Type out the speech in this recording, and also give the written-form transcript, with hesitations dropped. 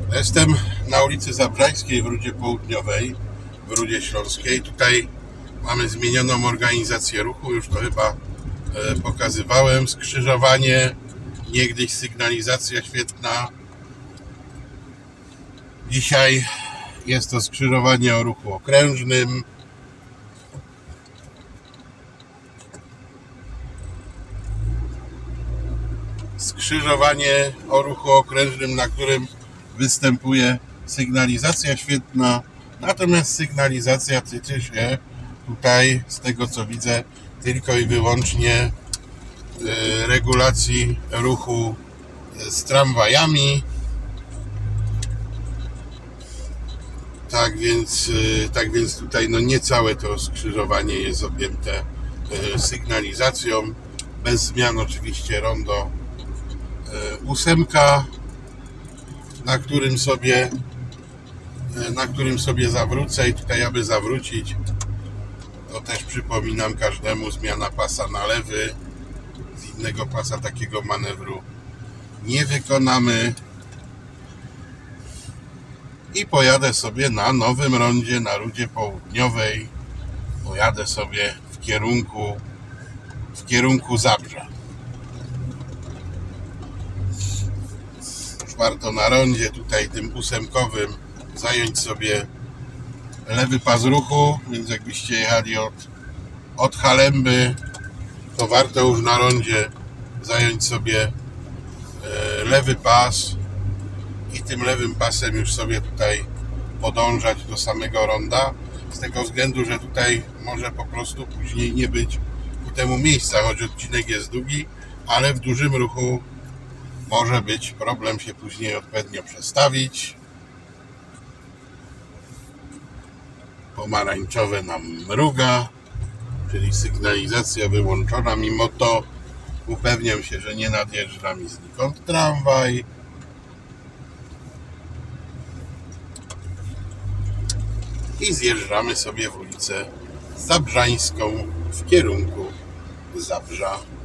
Jestem na ulicy Zabrzańskiej w Rudzie Południowej, w Rudzie Śląskiej. Tutaj mamy zmienioną organizację ruchu, już to chyba pokazywałem. Skrzyżowanie, niegdyś sygnalizacja świetna. Dzisiaj jest to skrzyżowanie o ruchu okrężnym. Skrzyżowanie o ruchu okrężnym, na którym występuje sygnalizacja świetna, natomiast sygnalizacja tyczy się tutaj, z tego co widzę, tylko i wyłącznie regulacji ruchu z tramwajami. Tak więc tutaj nie całe to skrzyżowanie jest objęte sygnalizacją. Bez zmian oczywiście rondo 8, na którym sobie zawrócę, i tutaj aby zawrócić, to też przypominam każdemu, zmiana pasa na lewy. Z innego pasa takiego manewru nie wykonamy i pojadę sobie na nowym rondzie, na Rudzie Południowej. Pojadę sobie w kierunku Zabrza. Już warto na rondzie tutaj tym 8-kowym zająć sobie lewy pas ruchu, więc jakbyście jechali od Halemby, to warto już na rondzie zająć sobie lewy pas i tym lewym pasem już sobie tutaj podążać do samego ronda, z tego względu, że tutaj może po prostu później nie być ku temu miejsca, choć odcinek jest długi, ale w dużym ruchu może być problem się później odpowiednio przestawić. Pomarańczowe nam mruga, czyli sygnalizacja wyłączona. Mimo to upewniam się, że nie nadjeżdża mi znikąd tramwaj. I zjeżdżamy sobie w ulicę Zabrzańską w kierunku Zabrza.